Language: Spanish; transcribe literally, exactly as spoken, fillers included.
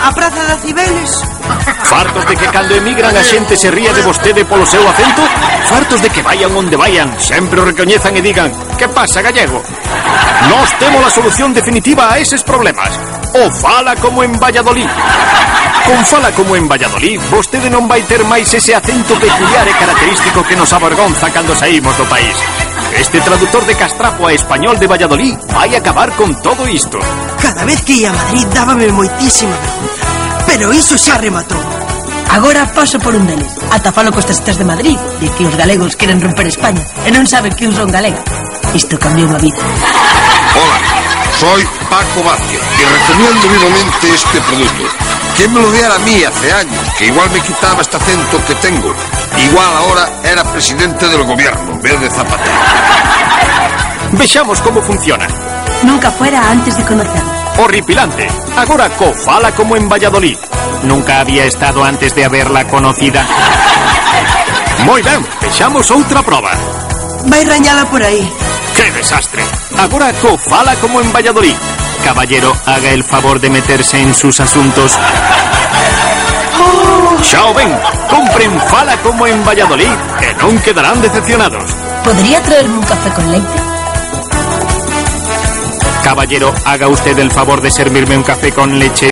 A Praza de Cibeles. Fartos de que cando emigran a xente se ría de vostede polo seu acento? Fartos de que vayan onde vayan sempre o recoñezan e digan: que pasa, gallego? Nós temos a solución definitiva a eses problemas. O Fala como en Valladolid. Con Fala como en Valladolid, vostede non vai ter máis ese acento peculiar e característico que nos avergonza cando saímos do país. Este traductor de castrapo a español de Valladolid vai acabar con todo isto. Cada vez que ia a Madrid dábame moitísima vergonza, pero iso xa rematou. Agora paso por un deles. Ata falo cos taxistas de Madrid de que os galegos queren romper España e non saben que eu son galega. Isto cambiou a vida. Hola, soy Paco Vázquez y recomiendo vivamente este producto. ¿Quién me lo diera a mí hace años? Que igual me quitaba este acento que tengo. Igual ahora era presidente del gobierno en vez de Zapatero. Vexamos como funciona. Nunca fuera antes de conocernos. Horripilante. Agora co Fala como en Valladolid. Nunca había estado antes de haberla conocida. Moi ben, vexamos outra proba. Vai rañala por aí. ¡Qué desastre! Agora co Fala como en Valladolid. Caballero, haga el favor de meterse en sus asuntos. Oh. Xa o ven, compren Fala como en Valladolid, que non quedarán decepcionados. ¿Podría traerme un café con leite? Caballero, haga usted el favor de servirme un café con leche.